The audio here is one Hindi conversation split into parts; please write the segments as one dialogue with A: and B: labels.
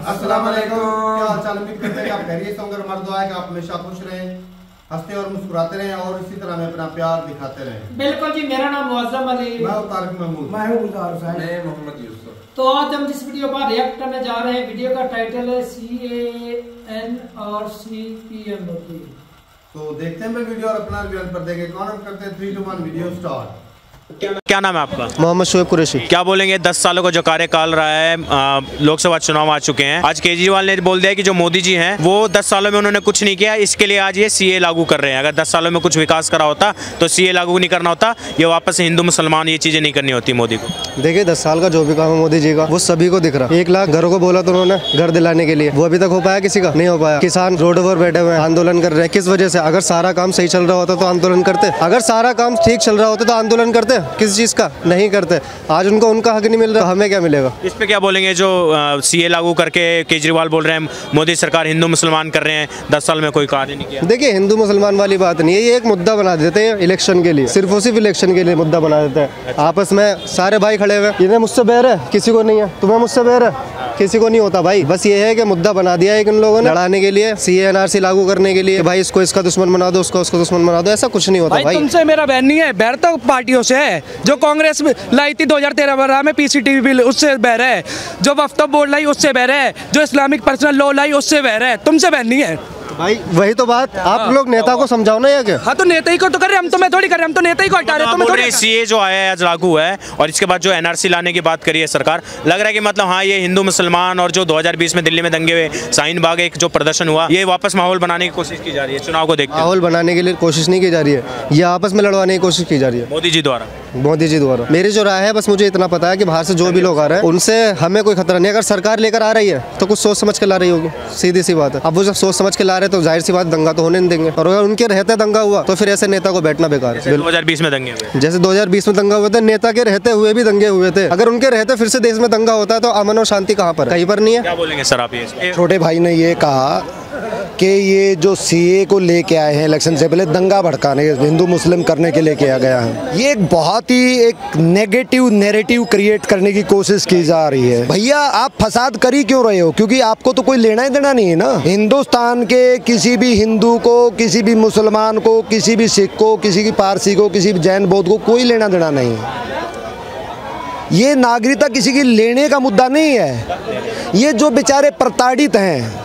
A: अस्सलाम वालेकुम। क्या हाल चाल? उम्मीद करते हैं कि आप खैरियत से होंगे। हमारी दुआ है कि आप हमेशा खुश रहें, हंसते और मुस्कुराते रहें और इसी तरह हमें अपना प्यार दिखाते रहें।
B: बिल्कुल जी। मेरा नाम मुअज़्ज़म अली,
A: मैं तारिक महमूद,
C: मैं हूं गुलजार हुसैन,
D: मैं मोहम्मद यूसुफ।
B: तो आज हम जिस वीडियो पर रिएक्ट करने जा रहे हैं, वीडियो का टाइटल है CANRC PM मोदी।
A: तो देखते हैं वीडियो और अपना रिव्यू पर देंगे। कौन हम करते हैं 3, 2, 1 वीडियो स्टार्ट।
E: क्या नाम है आपका?
F: मोहम्मद शोएब कुरैशी।
E: क्या बोलेंगे 10 सालों का जो कार्यकाल रहा है, लोकसभा चुनाव आ चुके हैं, आज केजरीवाल ने बोल दिया कि जो मोदी जी हैं वो 10 सालों में उन्होंने कुछ नहीं किया, इसके लिए आज ये CA लागू कर रहे हैं। अगर 10 सालों में कुछ विकास करा होता तो CA लागू नहीं करना होता, ये वापस हिंदू मुसलमान ये चीजें नहीं करनी होती मोदी को।
F: देखिए 10 साल का जो भी काम है मोदी जी का वो सभी को दिख रहा है। 1 लाख घरों को बोला तो उन्होंने घर दिलाने के लिए, वो अभी तक हो पाया? किसी का नहीं हो पाया। किसान रोड पर बैठे हुए आंदोलन कर रहे हैं, किस वजह से? अगर सारा काम सही चल रहा होता तो आंदोलन करते, अगर सारा काम ठीक चल रहा होता तो आंदोलन करते। किस चीज का नहीं करते। आज उनको उनका हक नहीं मिल रहा, हमें क्या मिलेगा?
E: इस पे क्या बोलेंगे जो CA लागू करके केजरीवाल बोल रहे हैं मोदी सरकार हिंदू मुसलमान कर रहे हैं, 10 साल में कोई कार्य नहीं किया?
F: देखिए हिंदू मुसलमान वाली बात नहीं है, ये एक मुद्दा बना देते हैं इलेक्शन के लिए, सिर्फ और सिर्फ इलेक्शन के लिए मुद्दा बना देते हैं। आपस में सारे भाई खड़े हुए, इन्हें मुझसे बैर है, किसी को नहीं है, तुम्हें मुझसे बैर है, किसी को नहीं होता भाई। बस ये है कि मुद्दा बना दिया है इन लोगों ने लड़ाने के लिए, CA/NRC लागू करने के लिए। भाई इसको इसका दुश्मन बना दो, उसको उसका दुश्मन बना दो, ऐसा कुछ नहीं होता भाई।
C: तुमसे मेरा बैर नहीं है, बैर तो पार्टियों से है। जो कांग्रेस में लाई थी 2013 में PCTV बिल, उससे बैर है। जो वक्फ बोर्ड लाई उससे बैर है। जो इस्लामिक पर्सनल लॉ लाई उससे बैर है। तुमसे बैर नहीं है
F: भाई। वही तो बात, आप लोग नेता को समझाओ ना। क्या?
C: हाँ तो नेता ही को तो कर रहे, हम तो मैं थोड़ी कर रहे, हम तो नेता ही को हटा रहे।
E: तो बोल रहे CA जो आया है आज लागू है और इसके बाद जो NRC लाने की बात करी है सरकार, लग रहा है कि मतलब हाँ ये हिंदू मुसलमान और जो 2020 में दिल्ली में दंगे हुए, शाहीन बाग एक जो प्रदर्शन हुआ, ये वापस माहौल बनाने की कोशिश की जा रही है चुनाव को देखते।
F: माहौल बनाने के लिए कोशिश नहीं की जा रही है, ये आपस में लड़वाने की कोशिश की जा रही है
E: मोदी जी द्वारा।
F: मोदी जी द्वारा। मेरी जो राय है बस मुझे इतना पता है कि बाहर से जो भी लोग आ रहे हैं उनसे हमें कोई खतरा नहीं। अगर सरकार लेकर आ रही है तो कुछ सोच समझ के ला रही होगी, सीधी सी बात है। अब वो जब सोच समझ के ला रहे तो जाहिर सी बात दंगा तो होने नहीं देंगे, और अगर उनके रहते दंगा हुआ तो फिर ऐसे नेता को बैठना बेकार है।
E: 2020 में दंगे हुए,
F: जैसे 2020 में दंगा हुए थे, नेता के रहते हुए भी दंगे हुए थे। अगर उनके रहते फिर से देश में दंगा होता है तो अमन और शांति कहाँ पर? कहीं पर नहीं है।
E: क्या बोलेंगे सर आप? ये
G: छोटे भाई ने ये कहा कि ये जो CA को लेके आए हैं इलेक्शन से पहले दंगा भड़काने, हिंदू मुस्लिम करने के लिए किया गया है, ये एक बहुत ही एक नेगेटिव नैरेटिव क्रिएट करने की कोशिश की जा रही है। भैया आप फसाद कर ही क्यों रहे हो? क्योंकि आपको तो कोई लेना ही देना नहीं है ना। हिंदुस्तान के किसी भी हिंदू को, किसी भी मुसलमान को, किसी भी सिख को, किसी की पारसी को, किसी भी जैन बौद्ध को कोई लेना देना नहीं है। ये नागरिकता किसी की लेने का मुद्दा नहीं है। ये जो बेचारे प्रताड़ित हैं,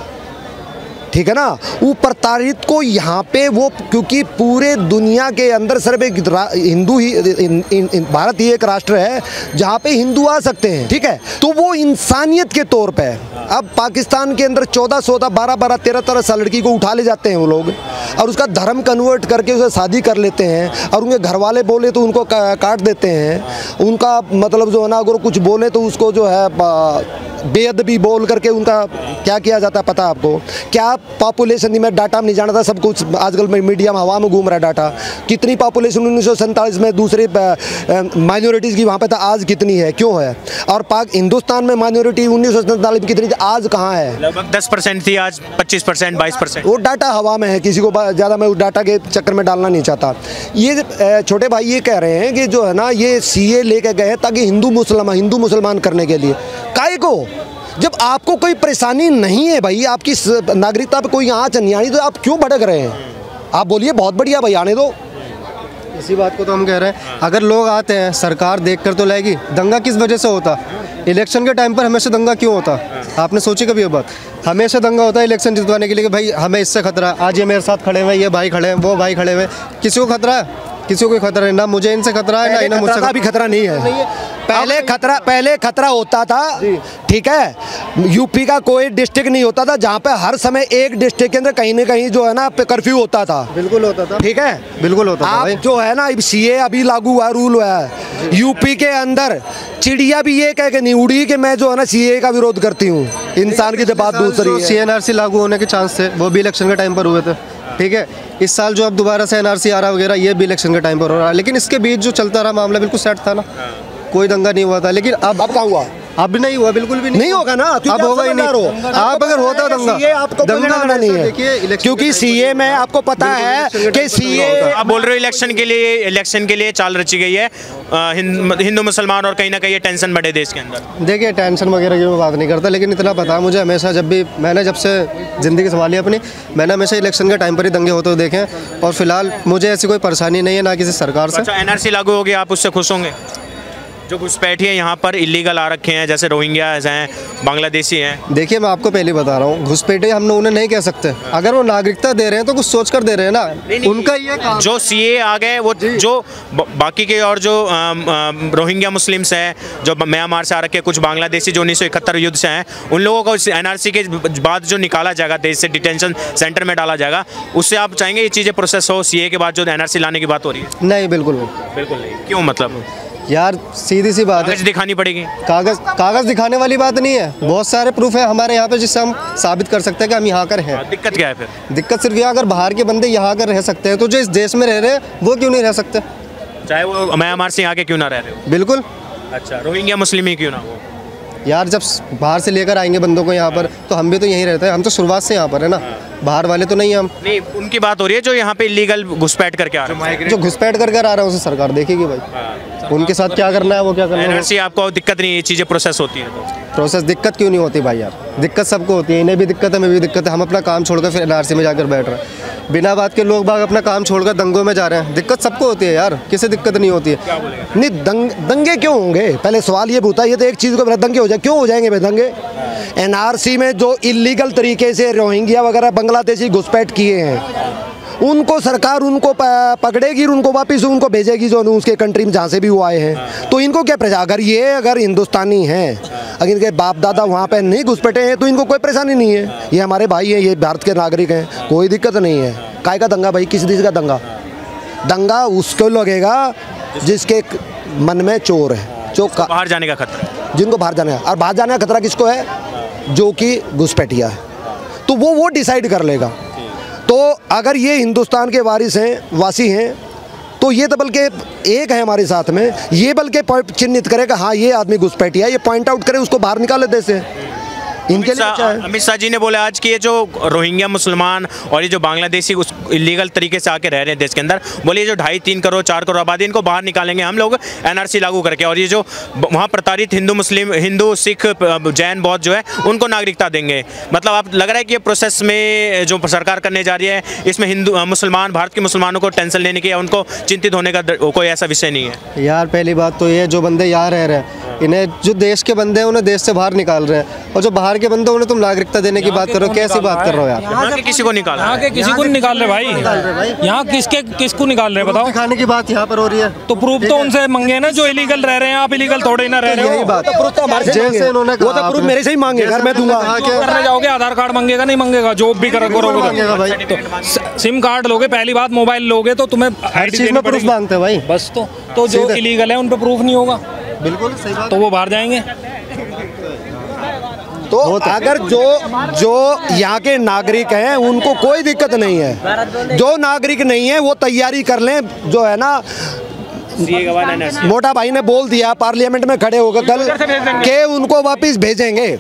G: ठीक है ना, वो प्रताड़ित को यहाँ पे वो, क्योंकि पूरे दुनिया के अंदर सिर्फ एक हिंदू ही, भारत ही एक राष्ट्र है जहाँ पे हिंदू आ सकते हैं, ठीक है। तो वो इंसानियत के तौर पे अब पाकिस्तान के अंदर 14-14, 12-12, 13-13 साल लड़की को उठा ले जाते हैं वो लोग, और उसका धर्म कन्वर्ट करके उसे शादी कर लेते हैं, और उनके घर वाले बोले तो उनको काट देते हैं। उनका मतलब जो है ना, अगर कुछ बोले तो उसको जो है बेअदबी बोल करके उनका क्या किया जाता है पता है आपको? क्या पॉपुलेशन, मैं डाटा में नहीं जानता, सब कुछ आजकल मीडिया में हवा में घूम रहा है डाटा। कितनी पॉपुलेशन 1947 में दूसरे माइनॉरिटीज़ की वहाँ पे था, आज कितनी है, क्यों है? और हिंदुस्तान में माइनॉरिटी 1947 में कितनी थी, आज कहाँ है?
E: लगभग 10% थी, आज 25%, 22%।
G: वो डाटा हवा में है, किसी को ज़्यादा मैं उस डाटा के चक्कर में डालना नहीं चाहता। ये छोटे भाई ये कह रहे हैं कि जो है ना ये CA लेके गए ताकि हिंदू मुसलमान करने के लिए। काहे को? जब आपको कोई परेशानी नहीं है भाई, आपकी नागरिकता पे कोई आँच नहीं आनी, तो आप क्यों भटक रहे हैं? आप बोलिए बहुत बढ़िया भाई, आने दो।
F: इसी बात को तो हम कह रहे हैं, अगर लोग आते हैं सरकार देख कर तो लाएगी। दंगा किस वजह से होता? इलेक्शन के टाइम पर हमेशा दंगा क्यों होता? आपने सोची कभी ये बात? हमेशा दंगा होता है इलेक्शन जितवाने के लिए कि भाई हमें इससे खतरा है। आज ये मेरे साथ खड़े हुए, ये भाई खड़े हैं, वो भाई खड़े हुए, किसी को खतरा है? किसी को कोई खतरा नहीं, ना मुझे इनसे खतरा है, ना इन्हें मुझसे
G: भी खतरा नहीं है। पहले खतरा होता था, ठीक है। यूपी का कोई डिस्ट्रिक्ट नहीं होता था जहाँ पे हर समय एक डिस्ट्रिक्ट के अंदर कहीं ना कहीं जो है ना कर्फ्यू होता था।
F: बिल्कुल होता था,
G: ठीक है,
F: बिल्कुल होता था।
G: आप जो है ना CA अभी लागू हुआ, रूल हुआ है यूपी के अंदर, चिड़िया भी ये कह के नहीं उड़ी कि मैं जो है ना CA का विरोध करती हूँ। इंसान की बात दूसरी है।
F: CA/NRC लागू होने के चांस थे, वो भी इलेक्शन के टाइम पर हुए थे, ठीक है। इस साल जो अब दोबारा से NRC आ रहा वगैरह, ये भी इलेक्शन के टाइम पर हो रहा है, लेकिन इसके बीच जो चलता रहा मामला बिल्कुल सेट था ना, कोई दंगा नहीं हुआ था। लेकिन अब
G: कहाँ हुआ?
F: अब नहीं हुआ, बिल्कुल भी
G: नहीं होगा ना,
F: अब होगा ही नहीं। आप अगर होता दंगा,
G: सीए आपको दंगा नहीं है, क्योंकि सीए में आपको पता है कि सीए
E: आप बोल रहे हो इलेक्शन के लिए चाल रची गई है हिंदू मुसलमान, और कहीं ना कहीं टेंशन बढ़े देश के अंदर।
F: देखिए टेंशन वगैरह की मैं बात नहीं करता, लेकिन इतना पता है मुझे, हमेशा जब से ज़िंदगी संभाली अपनी, मैंने हमेशा इलेक्शन के टाइम पर ही दंगे होते हुए देखे हैं, और फिलहाल मुझे ऐसी कोई परेशानी नहीं है ना किसी सरकार से।
E: अच्छा, एनआरसी लागू हो गया, आप उससे खुश होंगे? जो घुसपैठी है यहाँ पर इलीगल आ रखे हैं, जैसे रोहिंग्या हैं, बांग्लादेशी हैं।
F: देखिए मैं आपको पहले बता रहा हूँ, घुसपैठे हम लोग उन्हें नहीं कह सकते, अगर वो नागरिकता दे रहे हैं तो कुछ सोच कर दे रहे हैं ना।
E: नहीं,
F: उनका ये काम,
E: जो सीए आ गए वो जो बाकी के, और जो रोहिंग्या मुस्लिम्स हैं जो म्यांमार से आ रखे, कुछ बांग्लादेशी जो 1971 युद्ध से हैं, उन लोगों को एनआरसी के बाद जो निकाला जाएगा देश से, डिटेंशन सेंटर में डाला जाएगा, उससे आप चाहेंगे ये चीज़ें प्रोसेस हो? सीए के बाद जो एनआरसी लाने की बात हो रही है?
F: नहीं, बिल्कुल
E: नहीं। क्यों? मतलब
F: यार सीधी सी बात है,
E: कागज दिखानी पड़ेगी।
F: कागज दिखाने वाली बात नहीं है, बहुत सारे प्रूफ है हमारे यहाँ पे जिससे हम साबित कर सकते हैं कि हम यहाँ कर हैं।
E: दिक्कत क्या है फिर?
F: दिक्कत सिर्फ यहाँ, अगर बाहर के बंदे यहाँ कर रह सकते हैं तो जो इस देश में रह रहे हैं वो क्यों नहीं रह सकते?
E: चाहे वो म्यांमार से यहाँ के क्यों ना रह रहे हो?
F: बिल्कुल।
E: अच्छा, रोहिंग्या मुस्लिम ही क्यों ना हो?
F: यार जब बाहर से लेकर आएंगे बंदों को यहाँ पर, तो हम भी तो यहीं रहते हैं, हम तो शुरुआत से यहाँ पर है ना, बाहर वाले तो नहीं हम।
E: नहीं, उनकी बात हो रही है जो यहाँ पे इलीगल घुसपैठ करके आ रहे हैं,
F: जो घुसपैठ करके आ रहा है उसे सरकार देखेगी भाई, उनके साथ क्या करना है वो क्या करना है।
E: एनआरसी आपको दिक्कत नहीं, ये चीज़ें प्रोसेस होती है तो?
F: प्रोसेस दिक्कत क्यों नहीं होती भाई यार, दिक्कत सबको होती है, इन्हें भी दिक्कत है, हमें भी दिक्कत है, हम अपना काम छोड़कर फिर एनआरसी में जाकर बैठ रहे हैं, बिना बात के लोग बाग अपना काम छोड़कर दंगों में जा रहे हैं, दिक्कत सबको होती है यार, किसे दिक्कत नहीं होती है?
G: नहीं, दंगे क्यों होंगे? पहले सवाल ये पूछा, ये तो एक चीज़ को दंगे हो जाए, क्यों हो जाएंगे भाई दंगे? एनआरसी में जो इलीगल तरीके से रोहिंग्या वगैरह बांग्लादेशी घुसपैठ किए हैं, उनको सरकार उनको पकड़ेगी, उनको वापस उनको भेजेगी जो उसके कंट्री में जहाँ से भी वो आए हैं। तो इनको क्या परेशानी? अगर हिंदुस्तानी हैं, अगर इनके बाप दादा वहाँ पे नहीं घुसपैठे हैं तो इनको कोई परेशानी नहीं है, ये हमारे भाई हैं, ये भारत के नागरिक हैं, कोई दिक्कत नहीं है। काय का दंगा भाई? किस चीज़ का दंगा? दंगा उसको लगेगा जिसके मन में चोर है, जो
E: बाहर जाने का खतरा,
G: जिनको बाहर जाने का, और बाहर जाने का खतरा किसको है? जो कि घुसपैठिया है, तो वो डिसाइड कर लेगा। तो अगर ये हिंदुस्तान के वासी हैं तो ये तो बल्कि एक है हमारे साथ में, ये बल्कि चिन्हित करे कि हाँ ये आदमी घुसपैठिया है, ये पॉइंट आउट करे, उसको बाहर निकाले देश से। इनके लिए अच्छा है।
E: अमित शाह जी ने बोला आज कि ये जो रोहिंग्या मुसलमान और ये जो बांग्लादेशी उस इलीगल तरीके से आके रह रहे हैं देश के अंदर, बोले जो 2.5-3 करोड़ 4 करोड़ आबादी, इनको बाहर निकालेंगे हम लोग एनआरसी लागू करके, और ये जो वहाँ प्रताड़ित हिंदू सिख जैन बौद्ध जो है उनको नागरिकता देंगे। मतलब आप लग रहा है कि ये प्रोसेस में जो सरकार करने जा रही है, इसमें हिंदू मुसलमान, भारत के मुसलमानों को टेंशन लेने की या उनको चिंतित होने का कोई ऐसा विषय नहीं है?
F: यार पहली बात तो ये, जो बंदे यहाँ रह रहे हैं, इन्हें जो देश के बंदे हैं उन्हें देश से बाहर निकाल रहे हैं, और जो बाहर के बंदे उन्हें तुम नागरिकता देने की बात करो, कैसी बात कर रहे हो यार?
E: यहाँ के किसी को निकाल,
B: यहाँ के किसी को नहीं निकाल रहे भाई, यहाँ किसको निकाल रहे बताओ?
F: दिखाने की बात यहाँ पर हो रही है,
B: तो प्रूफ तो उनसे मंगे ना जो इलीगल रह रहे हैं, आप इलीगल थोड़े ना रह रहे हो।
F: यही बात,
G: जैसे उन्होंने वो तो प्रूफ मेरे से ही मांगे, घर मैं दूंगा।
B: करने जाओगे आधार कार्ड मांगेगा, नहीं मांगेगा? जॉब भी करोगे तो सिम कार्ड लोगे, पहली बात मोबाइल लोगे तो तुम्हें
F: हर चीज में प्रूफ मांगते हैं भाई,
B: बस। तो जो इलीगल है उन पर प्रूफ नहीं होगा,
F: बिल्कुल सही बात,
B: तो वो बाहर जाएंगे।
G: तो अगर जो यहाँ के नागरिक हैं उनको कोई दिक्कत नहीं है, जो नागरिक नहीं है वो तैयारी कर लें, जो है ना मोटा भाई ने बोल दिया पार्लियामेंट में खड़े होकर कल के उनको वापस भेजेंगे,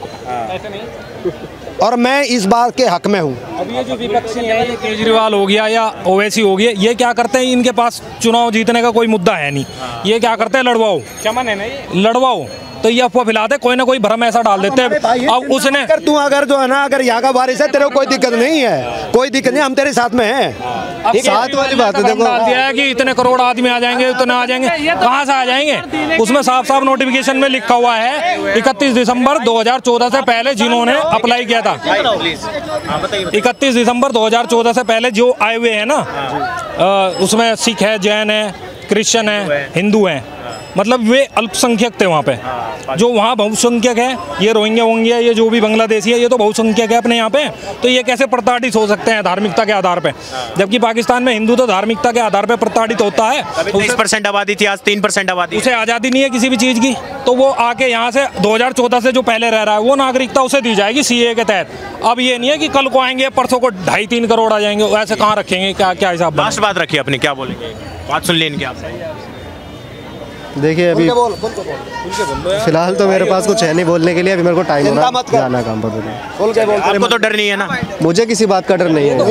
G: और मैं इस बात के हक में हूँ।
B: अब ये जो विपक्षी है, ये केजरीवाल हो गया या ओवैसी हो गया, ये क्या करते हैं? इनके पास चुनाव जीतने का कोई मुद्दा है नहीं, ये क्या करते हैं? लड़वाओ, चमन है नहीं, लड़वाओ, तो ये अफवाह फैलाते, कोई ना कोई भ्रम ऐसा डाल देते हैं। अब उसने
G: अगर जो है ना, अगर यहाँ का वारिस है, तेरे को कोई दिक्कत नहीं है, कोई दिक्कत नहीं, हम तेरे साथ में हैं।
F: साथ वाली बात है, देखो
B: डाल दिया है कि इतने करोड़ आदमी आ जाएंगे, इतने आ जाएंगे, कहाँ से आ जाएंगे? उसमें साफ साफ नोटिफिकेशन में लिखा हुआ है 31 दिसंबर 2014 से पहले जिन्होंने अप्लाई किया था, 31 दिसंबर 2014 से पहले जो आए हुए हैं ना, उसमें सिख है, जैन है, क्रिश्चियन है, हिंदू हैं, मतलब वे अल्पसंख्यक थे वहाँ पे। जो वहाँ बहुसंख्यक है, ये रोहिंग्या वोंग्या, ये जो भी बांग्लादेशी है, ये तो बहुसंख्यक है अपने यहाँ पे, तो ये कैसे प्रताड़ित हो सकते हैं धार्मिकता के आधार पे? जबकि पाकिस्तान में हिंदू तो धार्मिकता के आधार पे प्रताड़ित होता है।
E: 20% आबादी थी, आज 3% आबादी,
B: उसे आज़ादी नहीं है किसी भी चीज़ की, तो वो आके यहाँ से 2014 से जो पहले रह रहा है वो नागरिकता उसे दी जाएगी सीए के तहत। अब ये नहीं है कि कल को आएंगे, परसों को 2.5-3 करोड़ आ जाएंगे, ऐसे कहाँ रखेंगे? क्या हिसाब?
E: लास्ट बात रखिए अपनी, क्या बोलेंगे? बात सुन लें इनकी आपसे।
F: देखिए अभी फिलहाल तो मेरे पास कुछ है नहीं बोलने के लिए, अभी मेरे को टाइम होना जाना काम पर।
E: आपको तो डर नहीं है ना?
F: मुझे किसी बात का डर नहीं है।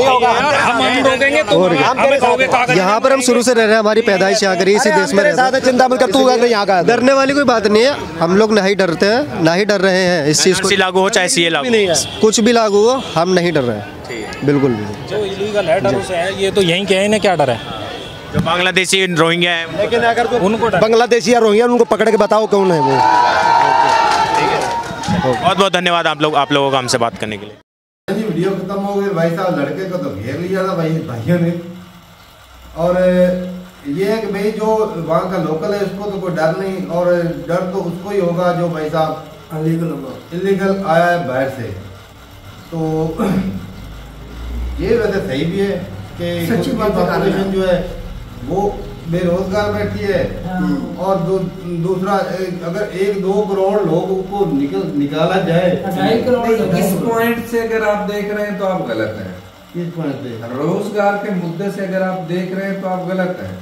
F: यहाँ पर हम शुरू से रह रहे हैं, हमारी पैदाइश यहाँ करी, इसी देश में रहते हैं। चिंता मत कर तू, यहाँ का डरने वाली कोई बात नहीं है। हम लोग नहीं डरते हैं, ना ही डर रहे हैं इस चीज़ को।
E: लागू हो चाहे सीए लागू,
F: कुछ भी लागू हो, हम नहीं डर रहे हैं, बिल्कुल भी।
B: जो इलीगल है डर उसे है, ये तो यहीं के हैं, इन्हें क्या डर है?
E: जो बांग्लादेशी रोहिंग्या है,
G: लेकिन अगर उनको बांग्लादेशी या रोहिंग्या उनको पकड़ के बताओ कौन है वो।
E: बहुत बहुत धन्यवाद आप लोगों को हमसे बात करने के लिए।
A: वीडियो खत्म हो गई भाई साहब, लड़के को तो घेर लिया था भाइयों ने। और ये है कि भाई जो वहाँ का लोकल है उसको तो कोई डर नहीं, और डर तो उसको ही होगा जो भाई साहब इलीगल आया है बाहर से। तो ये वैसे सही भी है कि पॉपुलेशन जो है वो बेरोजगार बैठी है, और दूसरा अगर 1-2 करोड़ लोगों को निकाला जाए,
D: 2.5 करोड़। इस पॉइंट से अगर आप देख रहे हैं तो आप गलत हैं।
A: किस पॉइंट से?
D: रोजगार के मुद्दे से अगर आप देख रहे हैं तो आप गलत हैं।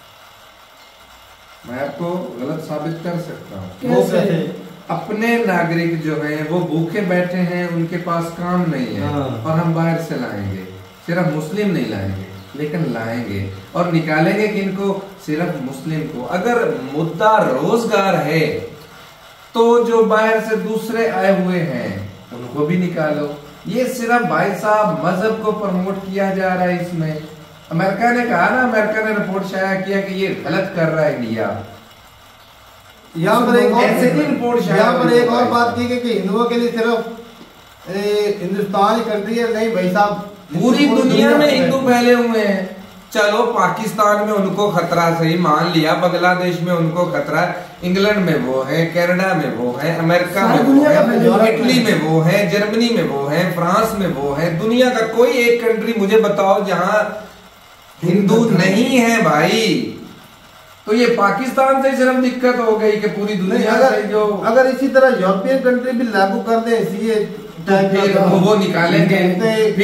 D: मैं आपको गलत साबित कर सकता हूँ। अपने नागरिक जो हैं वो भूखे बैठे हैं, उनके पास काम नहीं है, और हम बाहर से लाएंगे। सिर्फ मुस्लिम नहीं लाएंगे, लेकिन लाएंगे और निकालेंगे किनको? सिर्फ मुस्लिम को। अगर मुद्दा रोजगार है तो जो बाहर से दूसरे आए हुए हैं उनको भी निकालो। ये सिर्फ भाई साहब मजहब को प्रमोट किया जा रहा है इसमें। अमेरिका ने कहा ना, अमेरिका ने रिपोर्ट शाया किया कि ये गलत कर रहा है इंडिया।
A: यहाँ पर एक और बात की कि हिंदुओं के लिए सिर्फ हिंदुस्तान ही कंट्री है, नहीं भाई साहब,
D: पूरी दुनिया में हिंदू फैले हुए हैं। चलो पाकिस्तान में उनको खतरा सही मान लिया, बांग्लादेश में उनको खतरा, इंग्लैंड में वो है, कनाडा में वो है, अमेरिका में वो है, इटली में वो है, जर्मनी में वो है, फ्रांस में वो है। दुनिया का कोई एक कंट्री मुझे बताओ जहां हिंदू नहीं है भाई। तो ये पाकिस्तान से सिर्फ दिक्कत हो गई कि पूरी दुनिया से जो
A: अगर इसी तरह यूरोपियन कंट्री भी लागू कर दे सीए,
D: फिर वो निकालेंगे, फिर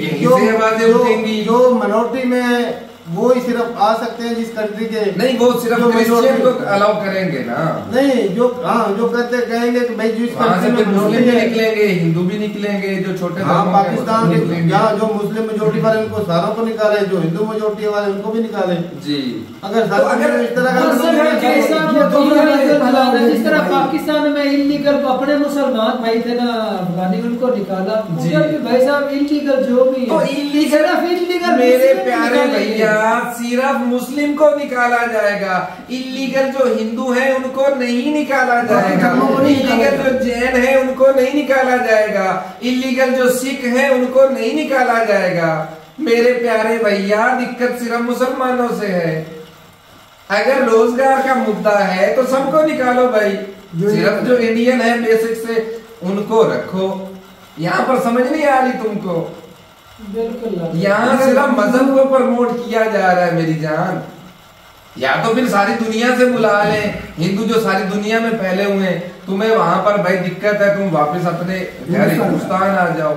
A: जो मिनोरिटी में है वो ही सिर्फ आ सकते हैं जिस कंट्री के।
D: नहीं, वो सिर्फ क्रिश्चियन को अलाउ करेंगे ना।
A: नहीं, जो कहते कहेंगे कि भाई जिस कंट्री में
D: मुस्लिम भी निकलेंगे, हिंदू भी निकलेंगे, जो छोटे
A: पाकिस्तान के यहाँ जो मुस्लिम मेजोरिटी वाले उनको सारों को निकाले, जो हिंदू मेजोरिटी वाले उनको भी निकाले
D: जी।
A: अगर इस तरह का
H: जिस तरह पाकिस्तान में इलीगल अपने मुसलमान भाई थे ना अफगानी, उनको निकाला भाई साहब। इलीगल जो भी
D: तो इलीगल मेरे प्यारे भैया सिर्फ मुस्लिम को निकाला जाएगा। इलीगल जो हिंदू हैं उनको नहीं निकाला जाएगा। इलीगल जो जैन हैं उनको नहीं निकाला जाएगा। इलीगल जो सिख हैं उनको नहीं निकाला जाएगा। मेरे प्यारे भैया दिक्कत सिर्फ मुसलमानों से है। अगर रोजगार का मुद्दा है तो सबको निकालो भाई। सिर्फ जो इंडियन है बेसिक से उनको रखो। यहाँ पर समझ नहीं आ रही तुमको? यहाँ सिर्फ मजहब को प्रमोट किया जा रहा है मेरी जान। या तो फिर सारी दुनिया से बुला लें, हिंदू जो सारी दुनिया में फैले हुए हैं। तुम्हें वहां पर भाई दिक्कत है, तुम वापस अपने घर हिंदुस्तान आ जाओ।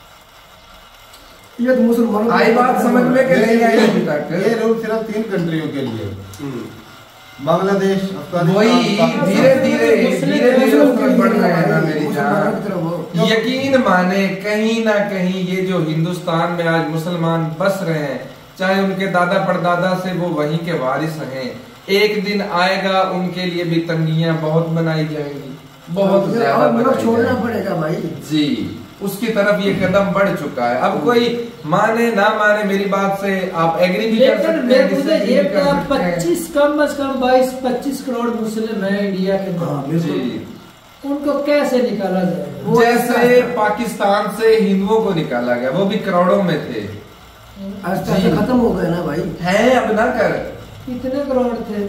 H: ये तो मुसलमानों
D: आई बात समझ में कि नहीं आई अभी तक?
A: ये रूल सिर्फ 3 कंट्रियों के लिए, बांग्लादेश,
D: वही धीरे धीरे बढ़ रहे हैं ना मेरी जान। यकीन माने कहीं ना कहीं ये जो हिंदुस्तान में आज मुसलमान बस रहे हैं, चाहे उनके दादा परदादा से वो वहीं के वारिस हैं, एक दिन आएगा उनके लिए भी तंगियां बहुत बनाई जाएंगी, बहुत ज्यादा
H: छोड़ना पड़ेगा भाई
D: जी। उसकी तरफ ये कदम बढ़ चुका है। अब कोई माने ना माने मेरी बात से आप एग्री भी कर सकते हैं।
H: 25 कम से कम 22-25 करोड़ मुस्लिम है इंडिया के अंदर, उनको कैसे निकाला जाए?
D: जैसे पाकिस्तान से हिंदुओं को निकाला गया, वो भी करोड़ों में थे,
H: खत्म हो गए ना भाई।
D: है अब ना कर,
H: कितने करोड़ थे?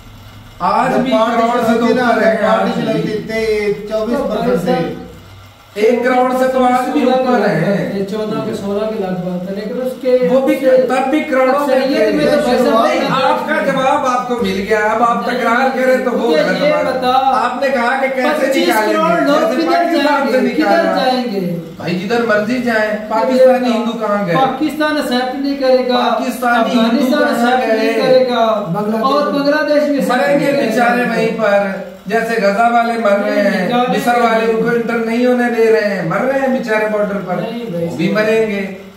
D: आज भी करोड़ से तो ऊपर है।
A: 24% से
D: 1 करोड़ से तो आज भी ऊपर है,
H: 14 के 16 के लगभग, लेकिन उसके
D: वो भी तब भी करोड़ों में
H: तो
D: आपका जवाब आपको मिल गया। अब आप तकरार करें तो वो
H: ये बता,
D: आपने कहा कि कैसे
H: 25 करोड़ लोग किधर जाएंगे
D: भाई, जिधर मर्जी जाए। पाकिस्तानी हिंदू कहाँ गए?
H: पाकिस्तान एक्सेप्ट नहीं करेगा,
D: पाकिस्तानी हिंदू
H: एक्सेप्ट नहीं करेगा, और बांग्लादेश में
D: मरेंगे बेचारे वहीं पर, जैसे गजा वाले मर रहे हैं, मिस्र वाले उनको इंटर नहीं होने दे रहे हैं, मर रहे हैं बेचारे बॉर्डर पर, वो भी मरेंगे।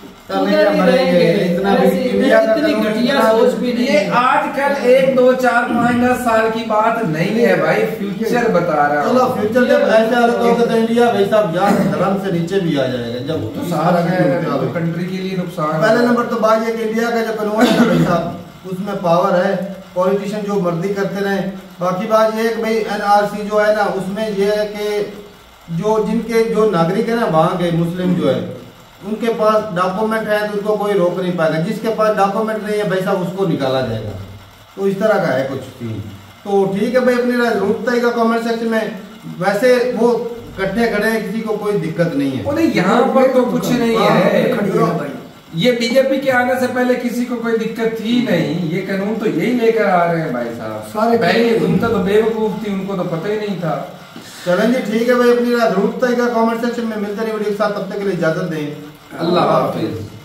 H: इतनी घटिया सोच भी नहीं।
D: ये आजकल 1, 2, 4, 5, 10 साल की बात नहीं है भाई, फ्यूचर बता रहा हूँ।
A: चलो फ्यूचर जब ऐसा होगा तो इंडिया भाई साहब यहाँ धर्म से नीचे भी आ जाएगा। जब
D: तो सारा तो कंट्री के लिए नुकसान।
A: पहले नंबर तो बात ये कि इंडिया का जो कानून है भाई साहब उसमें पावर है, पॉलिटिशियन जो मर्जी करते रहे। बाकी बात ये है कि भाई NRC जो है ना उसमें ये है कि जिनके जो नागरिक है ना वहाँ के मुस्लिम जो है उनके पास डॉक्यूमेंट है तो उनको कोई रोक नहीं पाएगा, जिसके पास डॉक्यूमेंट नहीं है भाई साहब उसको निकाला जाएगा। तो इस तरह का है कुछ सीन। तो ठीक है भाई, अपनी राय जरूर बताइएगा कमेंट सेक्शन में। वैसे वो इकट्ठे खड़े हैं, किसी को कोई दिक्कत नहीं है।
D: यहाँ पर तो कुछ नहीं है, ये बीजेपी के आने से पहले किसी को कोई दिक्कत थी नहीं। ये कानून तो यही लेकर आ रहे हैं भाई साहब। सारे पहले तुम तो बेवकूफ थी, उनको तो पता ही नहीं था।
A: चलें जी ठीक है भाई, अपनी राय जरूर बताइएगा कमेंट सेक्शन में। मिलते हैं वीडियो के साथ, तब तक के लिए इजाजत दें।
D: अल्लाह हाफिज।